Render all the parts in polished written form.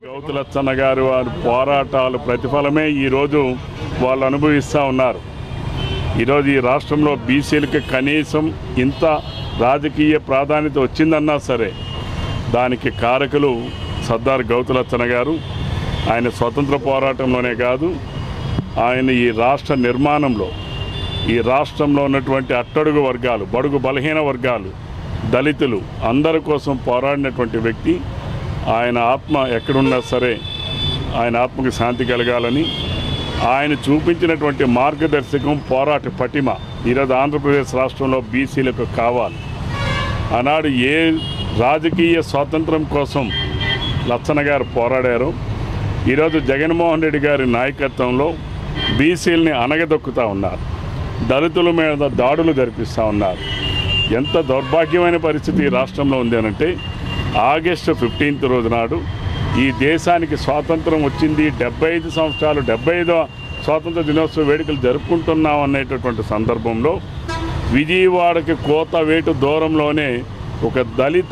గౌతులచ్చన్న గారు వారి పోరాటాలు ప్రతిఫలమే ఈరోజు వాళ్ళు అనుభవిస్తూ ఉన్నారు. ఈరోజు ఈ రాష్ట్రంలో బీసీలకి కనీసం ఇంత రాజకీయ ప్రాధాన్యత వచ్చిందన్నా సరే దానికి కారకులు సర్దార్ గౌతులచ్చన్న గారు. ఆయన స్వతంత్ర పోరాటంలోనే కాదు, ఆయన ఈ రాష్ట్ర నిర్మాణంలో ఈ రాష్ట్రంలో ఉన్నటువంటి అట్టడుగు వర్గాలు, బడుగు బలహీన వర్గాలు, దళితులు అందరి కోసం పోరాడినటువంటి వ్యక్తి. ఆయన ఆత్మ ఎక్కడున్నా సరే ఆయన ఆత్మకు శాంతి కలగాలని ఆయన చూపించినటువంటి మార్గదర్శకం పోరాట పటిమ ఈరోజు ఆంధ్రప్రదేశ్ రాష్ట్రంలో బీసీలకు కావాలి. ఆనాడు ఏ రాజకీయ స్వాతంత్రం కోసం లచ్చన్న గారు పోరాడారో ఈరోజు జగన్మోహన్ రెడ్డి గారి నాయకత్వంలో బీసీలని అనగదొక్కుతూ ఉన్నారు, దళితుల మీద దాడులు జరిపిస్తూ ఉన్నారు. ఎంత దౌర్భాగ్యమైన పరిస్థితి ఈ రాష్ట్రంలో ఉంది అనంటే ఆగస్టు 15 రోజు నాడు ఈ దేశానికి స్వాతంత్రం వచ్చింది, 75 సంవత్సరాలు 75వ స్వాతంత్ర దినోత్సవ వేడుకలు జరుపుకుంటున్నాం అనేటటువంటి సందర్భంలో విజయవాడకి కోతవేటు దూరంలోనే ఒక దళిత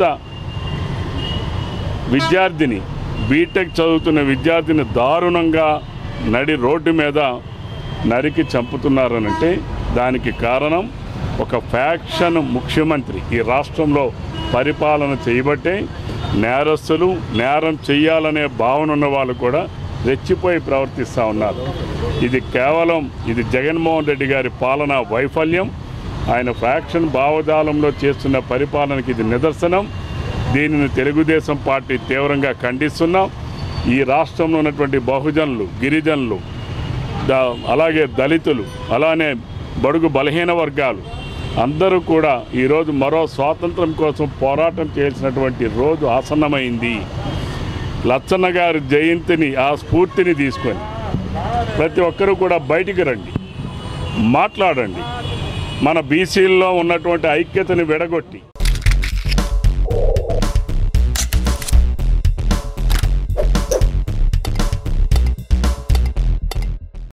విద్యార్థిని, బీటెక్ చదువుతున్న విద్యార్థిని దారుణంగా నడి రోడ్డు మీద నరికి చంపుతున్నారనంటే దానికి కారణం ఒక ఫ్యాక్షన్ ముఖ్యమంత్రి ఈ రాష్ట్రంలో పరిపాలన చేయబట్టే నేరస్తులు నేరం చేయాలనే భావన ఉన్న వాళ్ళు కూడా రెచ్చిపోయి ప్రవర్తిస్తూ ఉన్నారు. ఇది కేవలం జగన్మోహన్ రెడ్డి గారి పాలనా వైఫల్యం, ఆయన ఫ్యాక్షన్ భావజాలంలో చేస్తున్న పరిపాలనకి ఇది నిదర్శనం. దీనిని తెలుగుదేశం పార్టీ తీవ్రంగా ఖండిస్తున్నాం. ఈ రాష్ట్రంలో ఉన్నటువంటి బహుజనులు, గిరిజనులు, అలాగే దళితులు, అలానే బడుగు బలహీన వర్గాలు అందరూ కూడా ఈరోజు మరో స్వాతంత్రం కోసం పోరాటం చేయాల్సినటువంటి రోజు ఆసన్నమైంది. లచ్చన్న గారి జయంతిని, ఆ స్ఫూర్తిని తీసుకొని ప్రతి ఒక్కరూ కూడా బయటికి రండి, మాట్లాడండి. మన బీసీల్లో ఉన్నటువంటి ఐక్యతని విడగొట్టి